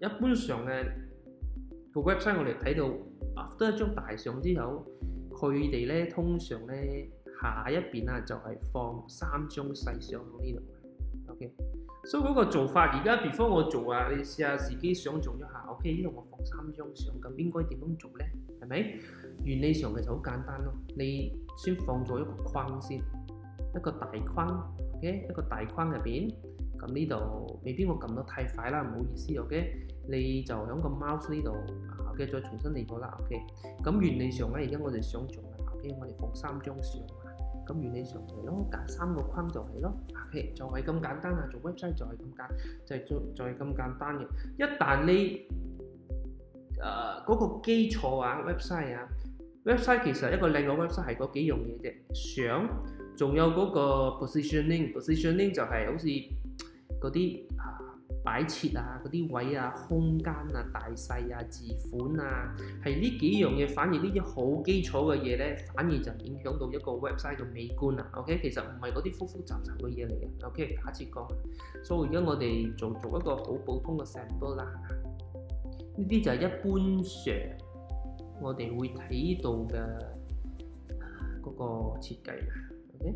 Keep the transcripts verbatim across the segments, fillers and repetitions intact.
一般上嘅個 website 我哋睇到 after 一張大相之後，佢哋咧通常咧下一邊啊就係、是、放三張細相喺呢度。OK， 所以嗰個做法而家 before 我做啊，你試下自己想像一下。OK， 呢度我放三張相，咁應該點樣做咧？係咪？原理上其實好簡單咯，你先放咗一個框先，一個大框 ，OK， 一個大框入邊，咁呢度未必我撳得太快啦，唔好意思 ，OK， 你就喺個 mouse 呢度，OK， 再重新嚟過啦 ，OK， 咁原理上咧，而家我哋想做啦 ，OK， 我哋放三張相啊，咁原理上係咯，揀三個框就係咯 ，OK， 就係咁簡單啊，做 website 就係咁簡，就係做就係咁簡單嘅，一旦你誒嗰、呃那個基礎啊 website 啊。website 其實一個靚嘅 website 係嗰幾樣嘢啫，相，仲有嗰個 positioning，positioning 就係好似嗰啲啊擺設啊、嗰啲位啊、空間啊、大細啊、字款啊，係呢幾樣嘢，反而呢啲好基礎嘅嘢咧，反而就影響到一個 website 嘅美觀啊。OK， 其實唔係嗰啲複複雜雜嘅嘢嚟嘅。OK， 下次講。所以而家我哋做做一個好普通嘅 sample 啦，呢啲就係一般上我哋會睇到嘅嗰個設計啦 ，OK？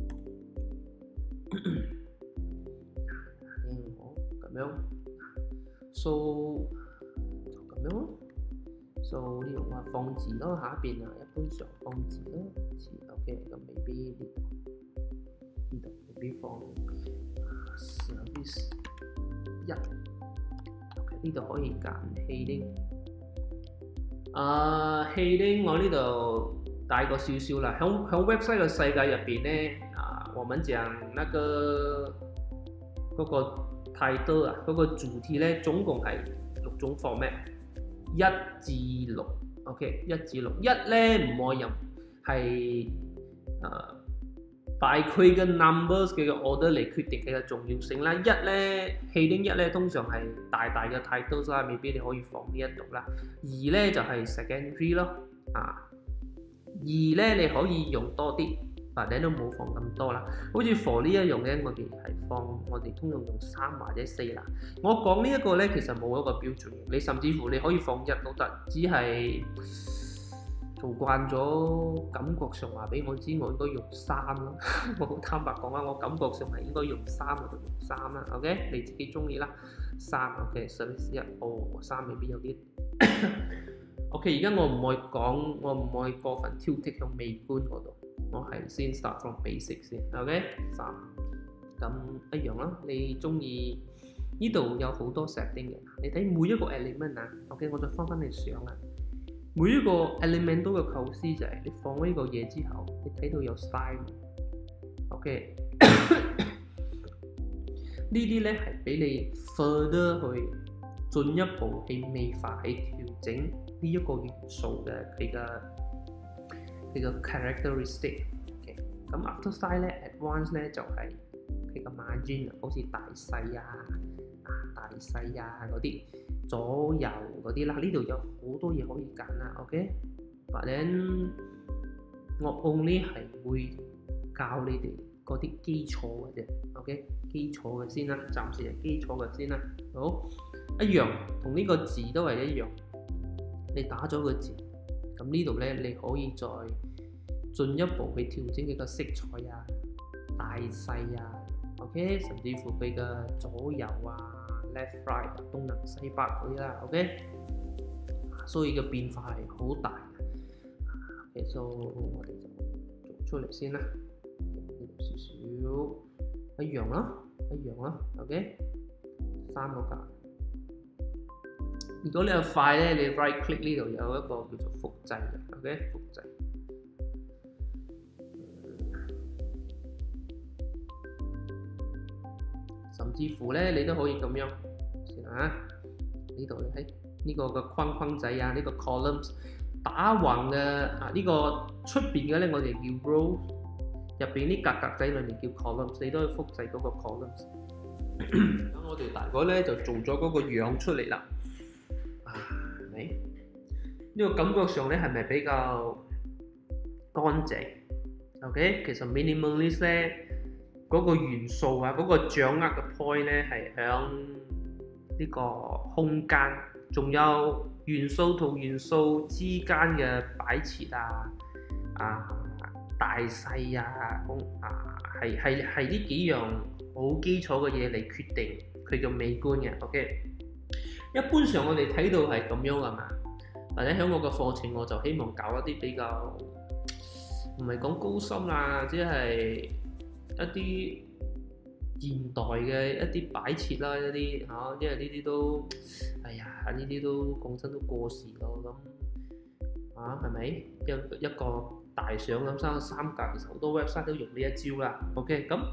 好咁樣 ，so 就咁樣咯 ，so 呢度話放字咯，下一邊啊，一般上放字咯，字 OK， 咁未必呢度呢度未必放 service 一 ，OK 呢度可以揀 heading。啊 heading 我呢度帶過少少啦，響響 website 嘅世界入邊咧，啊，我們講那個嗰、那個 title 啊，嗰個主題咧，總共係六種 format， 一至六 ，OK， 一至六，一咧唔愛入係啊，by 佢嘅 numbers 佢嘅 order 嚟決定佢嘅重要性啦。一咧 heading 一咧通常係大大嘅 titles 啦，未必你可以放呢一度啦。二咧就係、是、secondary 咯，啊，二咧你可以用多啲，但係都冇放咁多啦。好似 for 呢一樣咧，我哋係放我哋通常用三或者四啦。我講呢一個咧，其實冇一個標準，你甚至乎你可以放一都得，只係做慣咗，感覺上話俾我知，我應該用三咯。我好坦白講啊，我感覺上係應該用三，我就用三啦。OK， 你自己中意啦。三 OK，service 一，哦，三未必有啲。OK， 而家我唔會講，我唔會過分挑剔向美觀嗰度，我係先 start from basic 先。OK， 三咁一樣啦。你中意呢度有好多 setting 嘅，你睇每一個 element 啊。OK， 我再翻翻你相啊。每一個 element 都嘅構思就係你放呢個嘢之後，你睇到有 style。OK， 呢啲咧係俾你 further 去進一步去美化、去調整呢一個元素嘅佢嘅佢嘅 characteristic。OK， 咁 after style 咧 advanced 咧就係佢嘅 margin， 好似大細啊、啊大細啊嗰啲。左右嗰啲啦，呢度有好多嘢可以揀啦 ，OK？ 但係我 only 係會教你哋嗰啲基礎嘅啫 ，OK？ 基礎嘅先啦，暫時係基礎嘅先啦。好，一樣同呢個字都係一樣。你打咗個字，咁呢度咧你可以再進一步去調整佢個色彩啊、大細啊 ，OK？ 甚至乎佢嘅左右啊。left right 東南西北嗰啲啦 ，OK， 所以嘅變化係好大嘅。OK， 所以我哋就做出嚟先啦，少少一樣啦，一樣啦 ，OK， 三個格。如果你有快咧，你 right click 呢度有一個叫做複製嘅 ，OK， 複製。甚至乎咧，你都可以咁樣先啊！呢度你睇呢個嘅框框仔啊，呢、這個 columns 打橫嘅啊，這個、呢個出邊嘅咧，我哋叫 row， 入邊啲格格仔裏面叫 columns， 你都可以複製嗰個 columns。咁我哋大概咧就做咗嗰個樣出嚟啦。啊，係咪？呢、這個感覺上咧係咪比較乾淨 ？OK， 其實 minimalist 咧。嗰個元素啊，嗰、那個掌握嘅 point 咧係響呢個空間，仲有元素同元素之間嘅擺設啊、啊大細啊，啊係係係呢幾樣好基礎嘅嘢嚟決定佢嘅美觀嘅。OK， 一般上我哋睇到係咁樣㗎嘛，或者喺我嘅課程我就希望搞一啲比較唔係講高深啦，即係一啲現代嘅一啲擺設啦，一啲嚇、啊，因為呢啲都，哎呀，呢啲都講真都過時咯，咁啊係咪一一個大相咁生三格，其實好多 website 都用呢一招啦。OK， 咁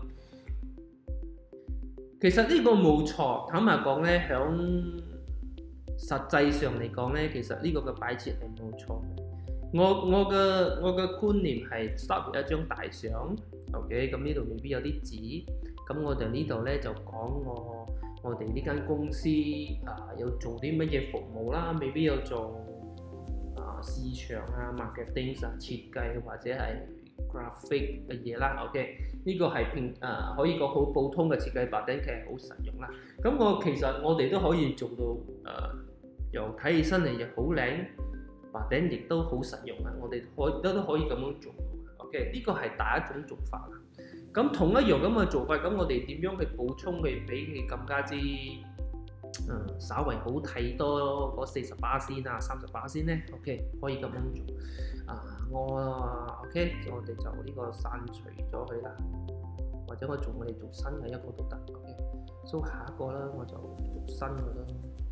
其實呢個冇錯，坦白講咧，響實際上嚟講咧，其實呢個嘅擺設係冇錯。我我嘅我嘅觀念係 start with 一張大相 ，OK， 咁呢度未必有啲紙，咁我哋呢度咧就講我我哋呢間公司啊有做啲乜嘢服務啦，未必有做啊市場啊 marketing 啊設計或者係 graphic 嘅嘢啦 ，OK， 呢個係平啊可以講好普通嘅設計白頂，其實好實用啦。咁我其實我哋都可以做到誒、呃，又睇起身嚟又好靚。白頂亦都好實用啊！我哋可都都可以咁樣做 ，OK？ 呢個係第一種做法啦。咁同一樣咁嘅做法，咁我哋點樣去補充佢，俾佢更加之嗯稍為好睇多嗰四十巴仙啊、三十巴仙咧 ？OK， 可以咁樣做。啊，我 OK， 我哋就呢個刪除咗佢啦，或者我做我哋做新嘅一個都得 ，OK。所以下一個啦，我就做新嘅啦。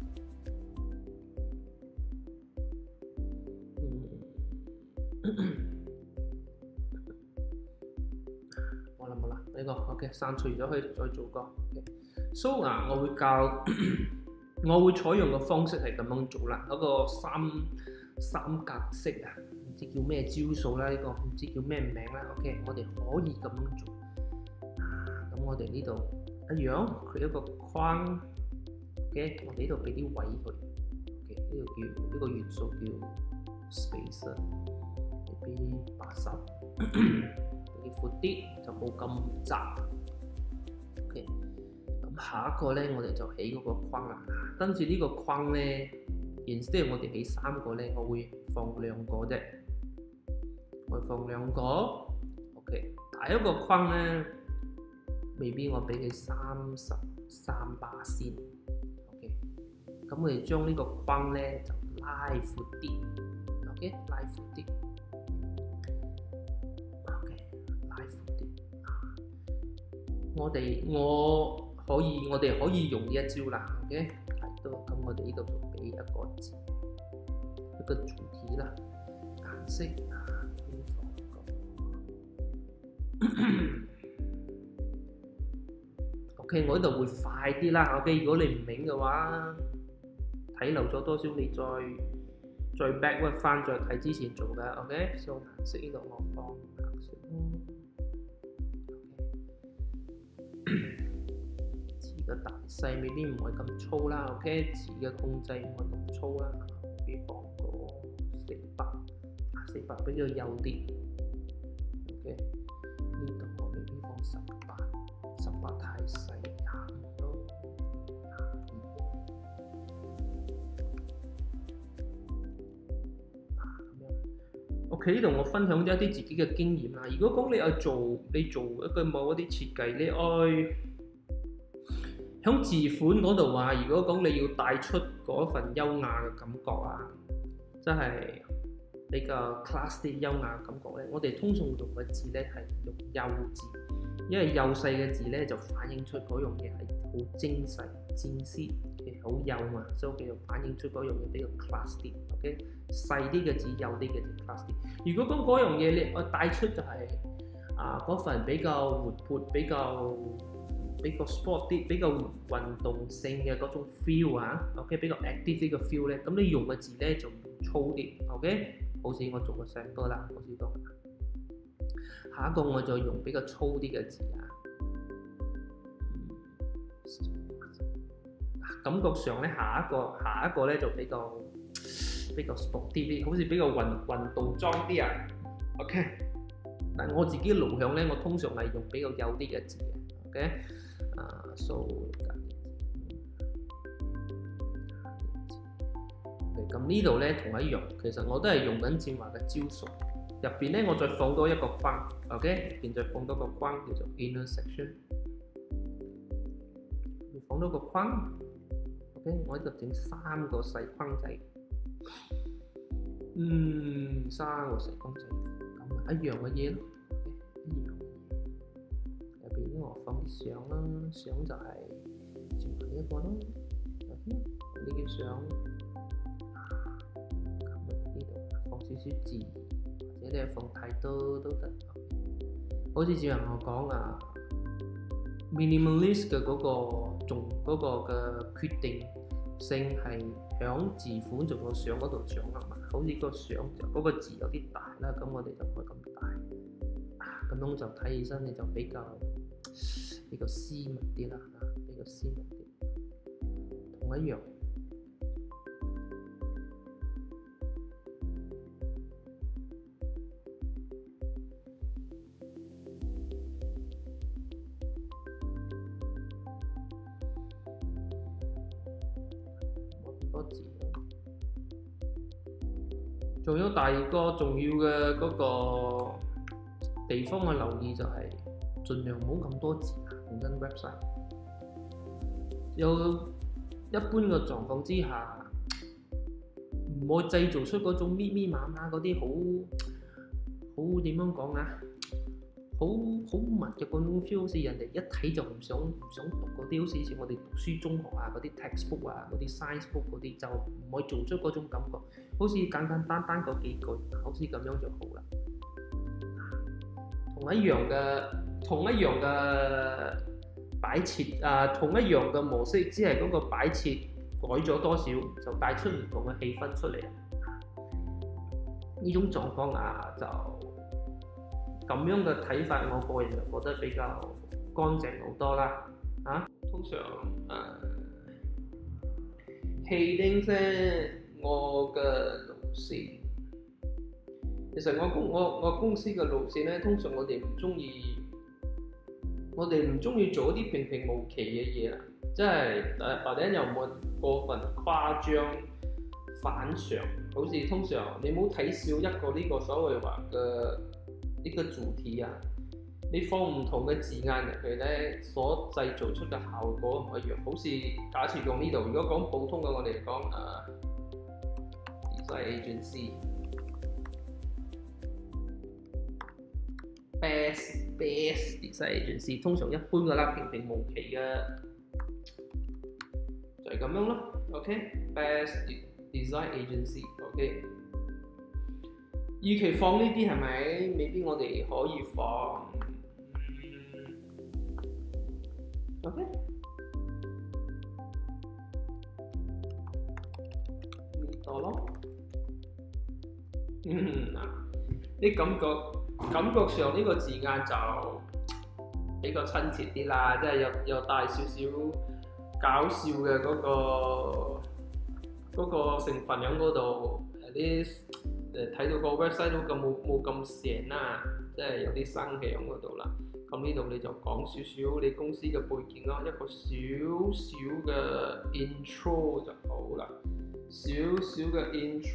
冇啦冇啦，呢個 OK 刪除咗佢，再做個 OK。So 嗱，我會教，我會採用嘅方式係咁樣做啦。嗰個三三格式啊，唔知叫咩招數啦，呢個唔知叫咩名啦。OK， 我哋可以咁樣做。咁我哋呢度一樣，佢一個框嘅，我哋呢度俾啲位佢。OK， 呢個叫呢個元素叫 space。八十，俾啲闊啲，就冇咁窄。OK， 咁下一個咧，我哋就起嗰個框啦。跟住呢個框咧 ，instead 我哋起三個咧，我會放兩個啫。我會放兩個。OK， 第一個框咧，未必我俾佢三十三巴仙。OK， 咁我哋將呢個框咧就拉闊啲。OK， 拉闊啲。我哋我可以我哋可以用呢一招啦 ，OK， 係都咁我哋呢度就俾一個字，一個主題啦，顏色啊，邊放個 ？OK， 我呢度會快啲啦 ，OK， 如果你唔明嘅話，睇漏咗多少你再再 backward 翻再睇之前做嘅 ，OK， 所以顏色呢度我放顏色。字嘅大細未必唔會咁粗啦 ，OK， 字嘅控制唔會咁粗啦，俾放個四百，四百比較幼啲 ，OK， 呢度我未必放十八，十八太細，廿五咯，廿二，咁樣 ，OK， 呢度我分享咗一啲自己嘅經驗啦。如果講你愛做，你做一個某一啲設計，你愛喺字款嗰度話，如果講你要帶出嗰份優雅嘅感覺啊，即係比較 class 啲優雅嘅感覺咧，我哋通常用嘅字咧係用幼字，因為幼細嘅字咧就反映出嗰樣嘢係好精細、精緻嘅，好幼嘛，所以佢就反映出嗰樣嘢比較 class 啲。OK， 細啲嘅字、幼啲嘅字 class 啲。如果講嗰樣嘢你我帶出就係、是、啊嗰份比較活潑、比較比較 sport 啲、比較運動性嘅嗰種 feel 啊 ，OK， 比較 active 啲嘅 feel 咧，咁你用嘅字咧就粗啲 ，OK， 好似我做個成個啦，好似咁。下一個我再用比較粗啲嘅字啊，感覺上咧下一個下一個咧就比較比較 sport 啲啲，好似比較運運動裝啲啊 ，OK。但係我自己嘅路向咧，我通常係用比較幼啲嘅字嘅 ，OK。啊 ，so 咁呢度咧同一樣，其實我都係用緊正話嘅招數。入邊咧我再放多一個框 ，OK， 入邊再放多個框叫做 inner section， 放多個框 ，OK， 我喺度整三個細框仔，嗯，三個細框仔，咁啊一樣嘅嘢咯，一樣。入邊咧我放啲相啦，相就係正話呢一個咯 ，OK， 呢啲相。少少字，或者你放太多都得。好似正話我講啊 ，minimalist 嘅嗰個仲嗰個嘅決定性係響字款仲有相嗰度掌握嘛。好似個相就嗰個字有啲大啦，咁我哋就唔會咁大。咁樣就睇起身你就比較比較斯文啲啦，比較斯文啲。同一樣。多字，仲有第二個重要嘅嗰個地方嘅留意就係盡量唔好咁多字啊！用緊 website 有一般嘅狀況之下，唔好製造出嗰種密密麻麻嗰啲好好點樣講啊？好好密嘅嗰種 feel， 好似人哋一睇就唔想唔想讀嗰啲，好似以前我哋讀書中學啊嗰啲 textbook 啊嗰啲 science book 嗰啲，就唔可以做出嗰種感覺，好似簡簡單單嗰幾句，好似咁樣就好啦。同一樣嘅同一樣嘅擺設啊，同一樣嘅模式，只係嗰個擺設改咗多少，就帶出唔同嘅氣氛出嚟。呢種狀況啊就〜咁樣嘅睇法，我個人就覺得比較乾淨好多啦。啊，通常誒 heading 咧，我嘅路線，其實我公我我公司嘅路線咧，通常我哋唔中意，我哋唔中意做一啲平平無奇嘅嘢啦，即係誒或者又冇過分誇張反常，好似通常你冇睇少一個呢個所謂話嘅。呢個主題啊，你放唔同嘅字眼入去咧，所製造出嘅效果唔一樣。好似假設用呢度，如果講普通嘅，我哋講啊 design agency best best design agency， 通常一般嘅啦，平平無奇嘅，就係、是、咁樣咯。OK，best、okay? design agency，OK、okay?。與其放呢啲係咪？未必我哋可以放。OK，呢度咯。嗯嗱，你感覺感覺上呢個字眼就比較親切啲啦，即係有有帶少少搞笑嘅嗰個嗰個成分喺嗰度，啲。誒睇到個 website 都咁冇冇咁成啦，即係有啲生氣喺嗰度啦。咁呢度你就講少少你公司嘅背景咯，一個少少嘅 intro 就好啦。少少嘅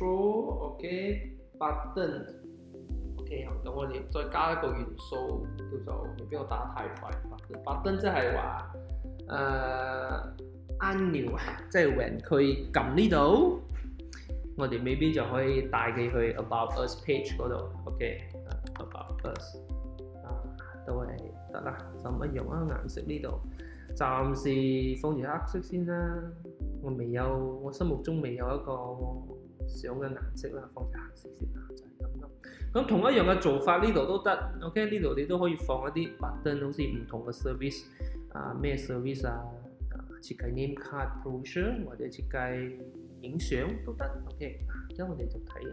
intro，OK，button，OK， 咁我哋再加一個元素叫做未必我打太快。button 即係話誒按鈕啊，即係 when 佢撳呢度。我哋未必就可以帶佢去 About Us page 嗰度 ，OK，About Us 啊，都係得啦，就一樣啊，顏色呢度暫時放住黑色先啦。我未有，我心目中未有一個想嘅顏色啦，放住黑色先啦，就係咁咯。咁同一樣嘅做法呢度都得 ，OK， 呢度你都可以放一啲 button， 好似唔同嘅 service 啊，咩 service 啊，設計 name card brochure 或者設計。影相都得 ，OK， 而家我哋就睇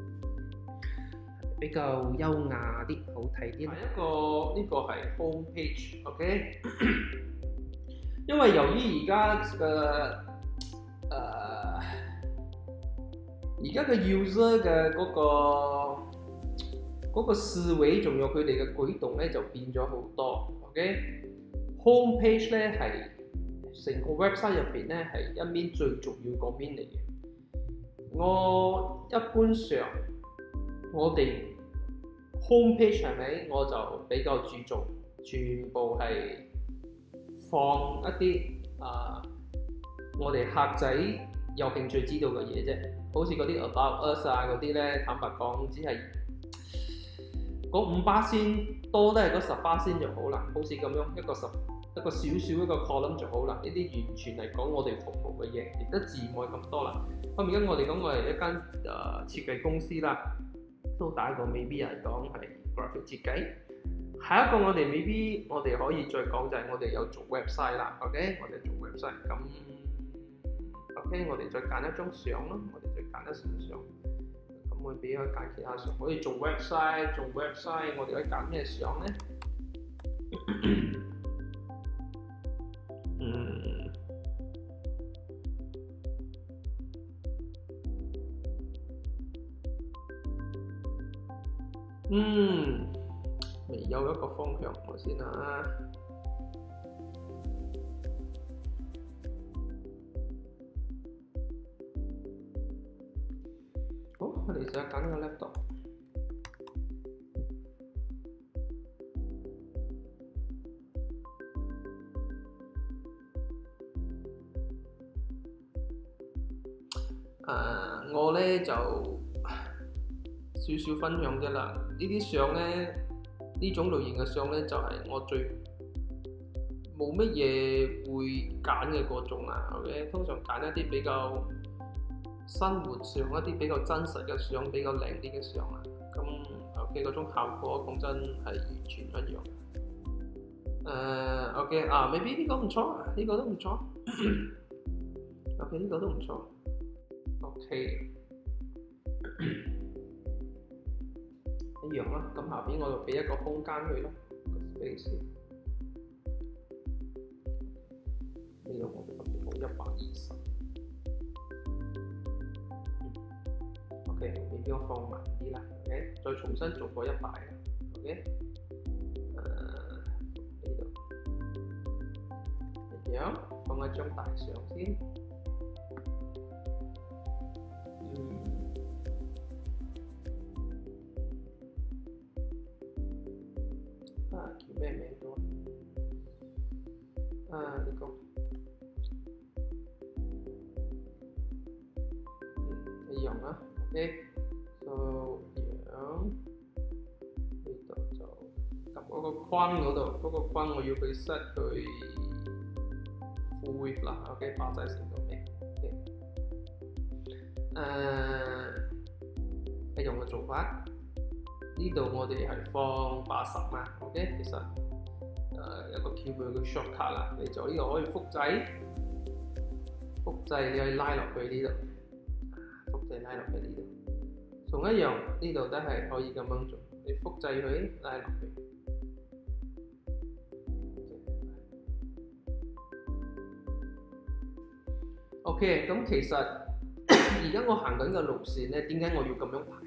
比較優雅啲、好睇啲。第一個呢、這個係 home page，OK，、okay? 因為由於而家嘅誒而家嘅 user 嘅嗰、那個嗰、那個思維，仲有佢哋嘅舉動咧，就變咗好多 ，OK，home page 咧係。成個 website 入邊咧係一面最重要嗰邊嚟嘅。 我一般上我哋 home page 係咪？我就比較注重全部係放一啲啊、呃，我哋客仔有興趣知道嘅嘢啫。好似嗰啲 about us 啊嗰啲咧，坦白講只係嗰五巴仙多都係嗰十巴仙就好啦。好似咁樣一個十一個少少一個 column 就好啦。呢啲完全係講我哋服務嘅嘢，亦都字唔係咁多啦。咁而家我哋講我係一間誒、呃、設計公司啦，都打一個未必係講係 graphic 設計。下一個我哋未必我哋可以再講就係我哋有做 website 啦。OK， 我哋做 website 咁 OK， 我哋再揀一張相咯，我哋再揀一張相。咁我俾佢揀其他相，可以做 website， 做 website， 我哋可以揀咩相咧？嗯，嗯，未有一個方向我先啊。好，我哋試下揀個 laptop。誒，我咧就少少分享啫啦。呢啲相咧，呢種類型嘅相咧，就係我最冇乜嘢會揀嘅嗰種啦。OK， 通常揀一啲比較生活上一啲比較真實嘅相，比較靚啲嘅相啊。咁 OK 嗰種效果講真係完全一樣。誒、uh, OK 啊 ，maybe 呢個唔錯，呢、呢個都唔錯。OK 呢個都唔錯。OK 一樣啦。咁下邊我就俾一個空間佢咯，個 space。呢度我哋特別好一百二十。OK， 你俾我放慢啲啦。OK， 再重新做過一百啦。OK， 誒呢度一樣，放一張大相先。嗯。啊，叫咩名都？啊，呢個。嗯，一樣啦。OK， 就樣呢度就撳嗰個框嗰度，嗰、嗰個框我要佢 set 佢 full width 啦。OK， 八仔成個名。OK， 誒一樣嘅做法。呢度我哋係放八十嘛。OK， 其實誒、呃、一個叫佢嘅 shortcut 啦，你就呢度可以複製，複製你可以拉落去呢度。複製拉落去呢度，同一樣呢度都係可以咁樣做。你複製佢拉落去。OK， 咁其實而家我行緊嘅路線咧，點解我要咁樣排？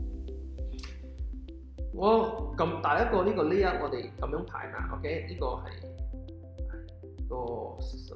我咁第一個呢個 layout 我哋咁樣排嘛。OK， 呢個係個 system。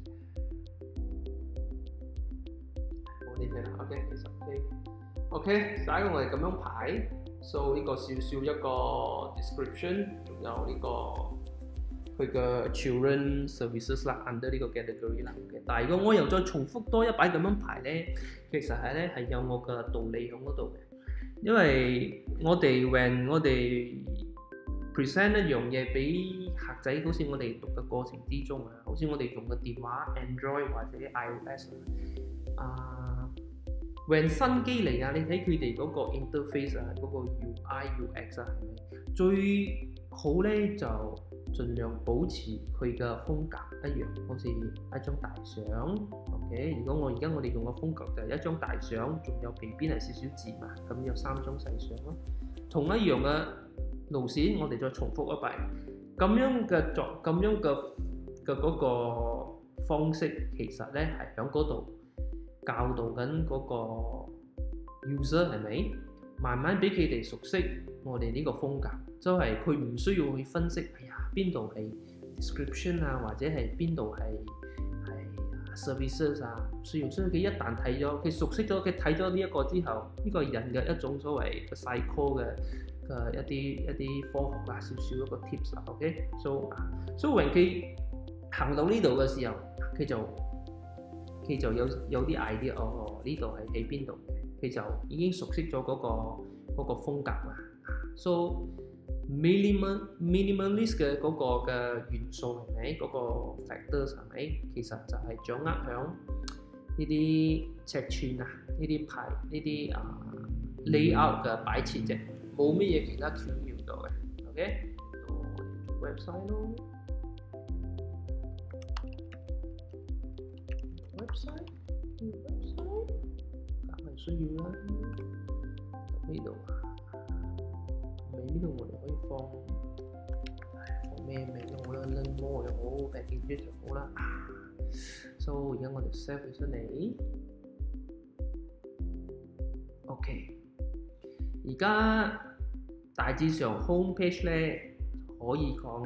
呢啲啦 ，OK， 其實 OK，OK， 第一個我哋咁樣排 ，so 呢個少少一個 description， 仲有呢個佢嘅 children services 啦 ，under 呢個 category 啦。Okay， 但係如果我又再重複多一擺咁樣排咧，其實係咧係有我嘅道理喺嗰度嘅，因為我哋 when 我哋 present 一樣嘢俾客仔，好似我哋讀嘅過程之中啊，好似我哋用嘅電話 Android 或者 iOS 啊。when 新機嚟啊，你睇佢哋嗰個 interface 啊，嗰個 U I U X 啊，係咪最好咧？就盡量保持佢嘅風格一樣，好似一張大相。OK， 如果我而家我哋用嘅風格就係一張大相，仲有邊邊係少少字嘛，咁有三張細相咯。同一樣嘅路線，我哋再重複一擺，咁樣嘅作，咁樣嘅嘅嗰個方式，其實咧係喺嗰度。教導緊嗰個 user 係咪？慢慢俾佢哋熟悉我哋呢個風格，就係佢唔需要去分析，哎呀邊度係 description 啊，或者係邊度係係 services 啊，需要，所以佢一旦睇咗，佢熟悉咗，佢睇咗呢一個之後，呢、這個人嘅一種所謂嘅 psycho 嘅嘅一啲一啲科學啊，少少一個 tips 啊 ，OK，so 所以when佢行到呢度嘅時候，佢就佢就有有啲 idea，哦，呢度係喺邊度嘅，佢就已經熟悉咗嗰、那個嗰、那個風格啦。So minimal minimalist 嘅嗰個嘅元素係咪？嗰、那個 factors 係咪？其實就係掌握響呢啲尺寸啊，呢啲牌，呢啲啊 layout 嘅擺設啫，冇乜嘢其他巧妙到嘅。OK， 我哋做 website 咯 ，website website 梗係需要啦。咁呢度啊。呢度我哋可以放放咩名都好啦 ，Learn More 又好 ，Package 就好啦。So 而家我哋 save 佢出嚟 ，OK。而家大致上 home page 咧可以講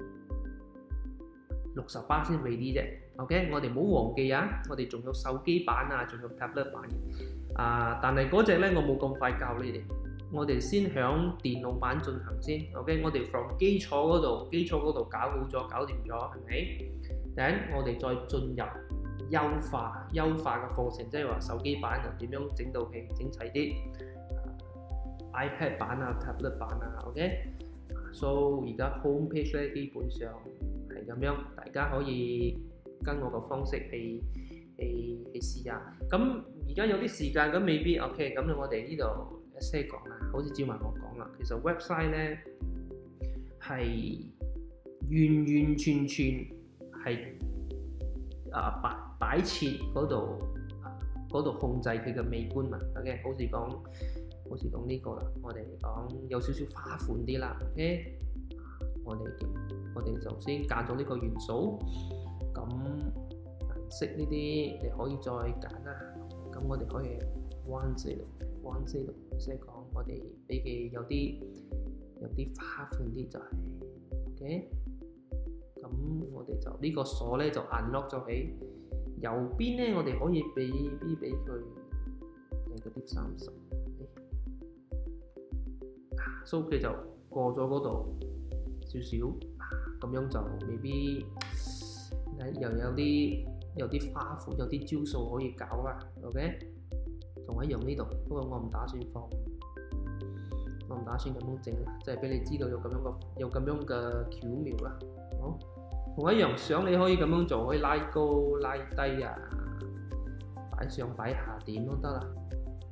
六十巴仙 ready 啫。OK， 我哋唔好忘記啊，我哋仲有手機版啊，仲有 tablet 版嘅。啊，但係嗰隻咧我冇咁快教你哋。我哋先響電腦版進行先 ，OK？ 我哋 from 基礎嗰度，基礎嗰度搞好咗，搞掂咗，係咪？等我哋再進入優化優化嘅課程，即係話手機版又點樣整到佢整齊啲、uh, ，iPad 版啊、tablet 版啊 ，OK？So 而家 home page 咧基本上係咁樣，大家可以跟我個方式去去去試下。咁而家有啲時間，咁未必 OK。咁我哋呢度。先講啦，好似照埋我講啦，其實 website 咧係完完全全係啊擺擺設嗰度嗰度控制佢嘅美觀嘛 ，OK， 好似講好似講呢個啦，我哋講有少少花款啲啦 ，OK， 我哋我哋就先揀咗呢個元素，咁顏色呢啲你可以再揀啦，咁我哋可以彎字度。彎字度即係講，我哋俾佢有啲有啲花款啲就係 ，OK。咁我哋就、這個、呢個鎖咧就 unlock 咗起，右邊咧我哋可以俾俾俾佢誒嗰啲三十，所以佢就過咗嗰度少少，咁樣就未必又有啲有啲花款，有啲招數可以搞啦 ，OK。同一樣呢度，不過我唔打算放，我唔打算咁樣整啦，即係俾你知道有咁樣嘅有咁樣嘅巧妙啦。好，同一樣相你可以咁樣做，可以拉高拉低啊，擺上擺下點都得啦。